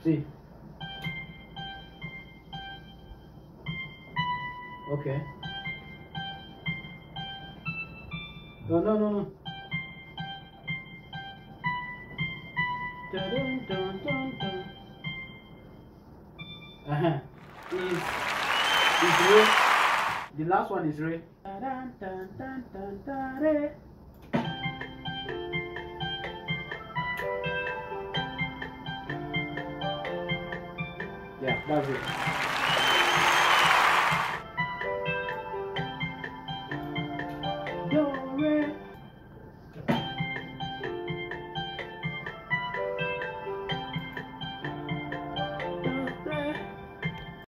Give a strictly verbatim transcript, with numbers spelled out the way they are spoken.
See. Okay. No, no, no, no. Dun, dun, dun, dun. Uh-huh. Is is re. The last one is re. Dun, dun, dun, dun, dun, re. Yeah, that's it.